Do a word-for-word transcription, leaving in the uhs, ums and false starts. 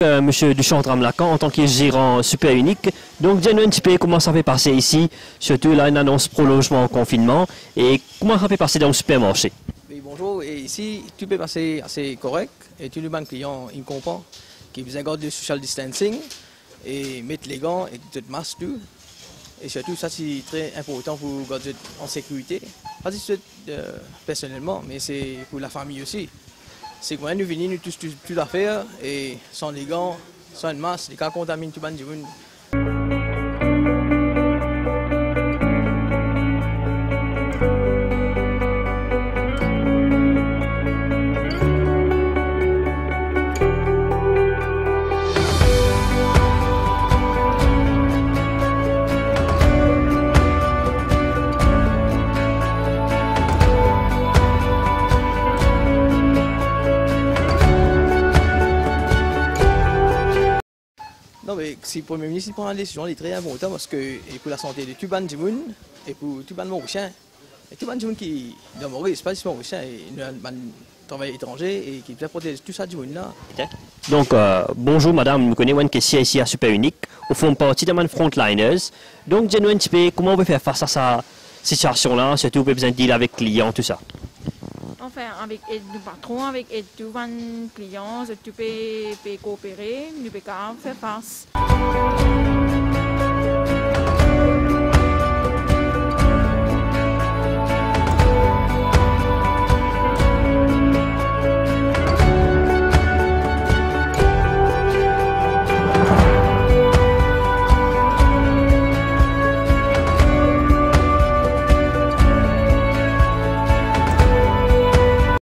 euh, M. Duchamp-Tramlacan en tant que gérant super unique. Donc, dis-nous un petit peu comment ça fait passer ici, surtout là, une annonce prolongement au confinement, et comment ça fait passer dans le supermarché. Oui, bonjour, et ici, tu peux passer assez correct, et tout le monde client, il comprend, qu'il vous garde le social distancing, et mettre les gants et tout masque tout. Et surtout, ça c'est très important pour garder en sécurité. Pas juste euh, personnellement, mais c'est pour la famille aussi. C'est quand nous venons, nous tous tout, tout à faire, et sans les gants, sans une masque, les cas contaminent tout le monde. Non, mais si le Premier ministre prend une décision, il est très important parce que et pour la santé de tout le monde et pour tout le monde mauricien. Et tout le monde qui est dans Maurice, pas juste mauricien, et un travail étranger et qui peut protéger tout ça du monde là. Donc, euh, bonjour madame, nous connaissons une question ici à Super Unique. Au fond, partie de man frontliners. Donc, dis-nous un petit peu comment on peut faire face à cette situation-là, surtout on peut besoin de deal avec clients, tout ça. Enfin, avec le patron, avec tous les clients, tu peux, peux coopérer, tu peux faire face.